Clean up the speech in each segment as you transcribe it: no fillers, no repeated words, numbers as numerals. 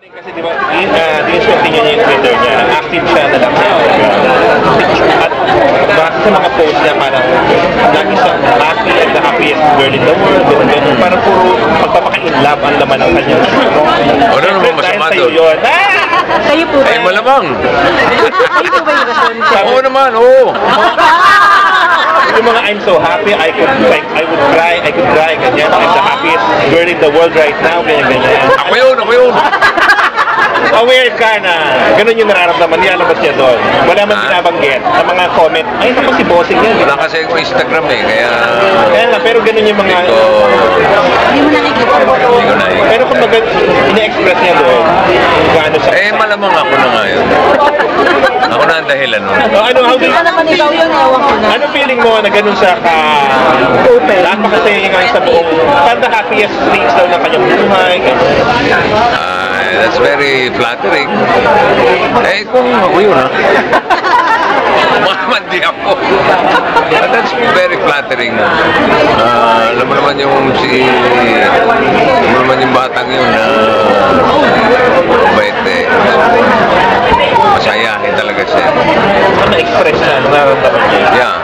Kasi di ba, di-instruct niya yung Twitter niya, active siya na lang siya. At base sa mga posts niya, parang lagi siyang happy and the happiest girl in the world. Ganun, parang puro magpapaka-in-love ang laman ng kanyang Ano naman masama doon? Kayo po ba? Ay, malamang. Kayo po ba yung rason? Oo naman, oo. Yung mga I'm so happy, I would cry, ganyan. I'm the happiest girl in the world right now, ganyan. Ako yun. Aware ka na ganun yung nararamdaman niya, labas niya doon. Wala man binabanggit sa mga comment. Ay, naman si bossing yan. Wala kasi ako Instagram eh, kaya... Kaya nga, pero ganun yung mga... Hindi mo nakikita. Hindi ko na eh. Pero kung ina-express niya doon, gaano siya... Eh, malamang ako na nga yun. Ako na ang dahilan nun. Hindi ka naman ikaw yun, ewan ko na. Ano feeling mo na ganun siya ka... Open. Napakasaya nga sa buong... Parang the happiest stage daw ng kanyang buhay. That's very flattering. Eh, kung ako yun, ha? Mamandi ako. But that's very flattering. Alam mo naman yung batang yun na bait eh. Masayahin talaga siya. Ano na-express na, nararamdaman niya? Yeah.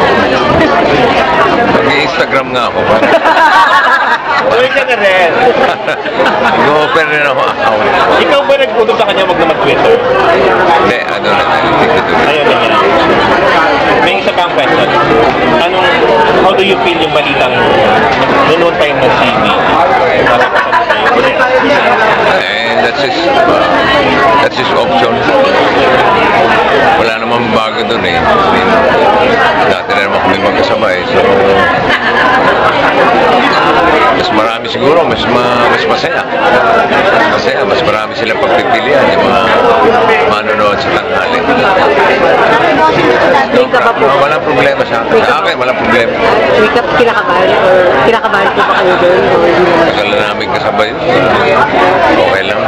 Mag-Instagram nga ako. Gawin ka na rin. Go-open rin ako account. Ikaw ba nag-utos sa kanya wag na mag-Twitter? Hindi, ano na, hindi ko ito. Ayaw na niya. May isa pang question. How do you feel yung balitang noon pa yung TV? And that's his option. Wala namang bago dun eh. Dati na naman kami magkasabay. So, mas marami siguro, mas masaya. Mas marami silang pagpipilian yung mga manonood sa tanghali. Walang problema sa akin. Sa akin, walang problema. Kinakabahan po ba kayo doon? Tagal na namin kasabay yun. Okay lang.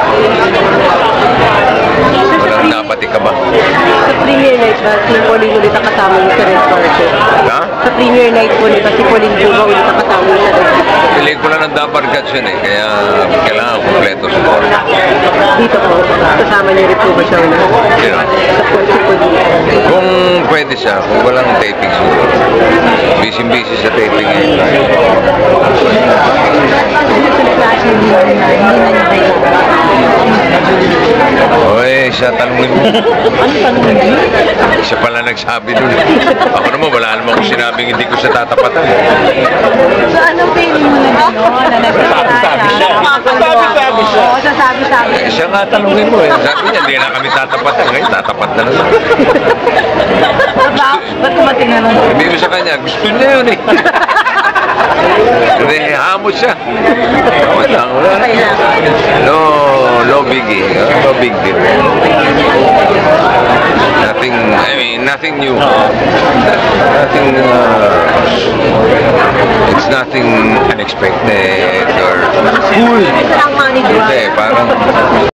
Walang dapat ikaba. Sa premiere night ba, si Pauline ulit ang kasama niyo sa red carpet? Ha? Sa premiere night po nito, si Pauline po ba ulit ang kasama niyo sa red carpet? Pelikula ng Dabarkat yun eh. Kaya kailangan kompleto support. Dito po, kasama niyo rin po ba siya ulit? Sino? Sa po, si Pauline. Kung pwede siya, kung walang taping siguro. Busy sa taping eh. Oy, siya tanungin mo. Ano tanongin niyo? Siya pala nagsabi dun. Ako naman, wala naman akong sinabing hindi ko siya tatapatan. So, anong feeling mo na gano'n? Na Sabi siya. Sabi siya. Oo, sasabi. Eh, siya nga tanungin mo eh. Sabi niya, hindi na kami tatapatan. Ngayon, tatapat na naman. Ba't kumating na nun? Sabi mo sa kanya, gusto niya yun eh. Hindi, hamot siya. Wala. No biggie. No big deal. Nothing new. It's nothing unexpected or... Ito ang manager. Hindi, parang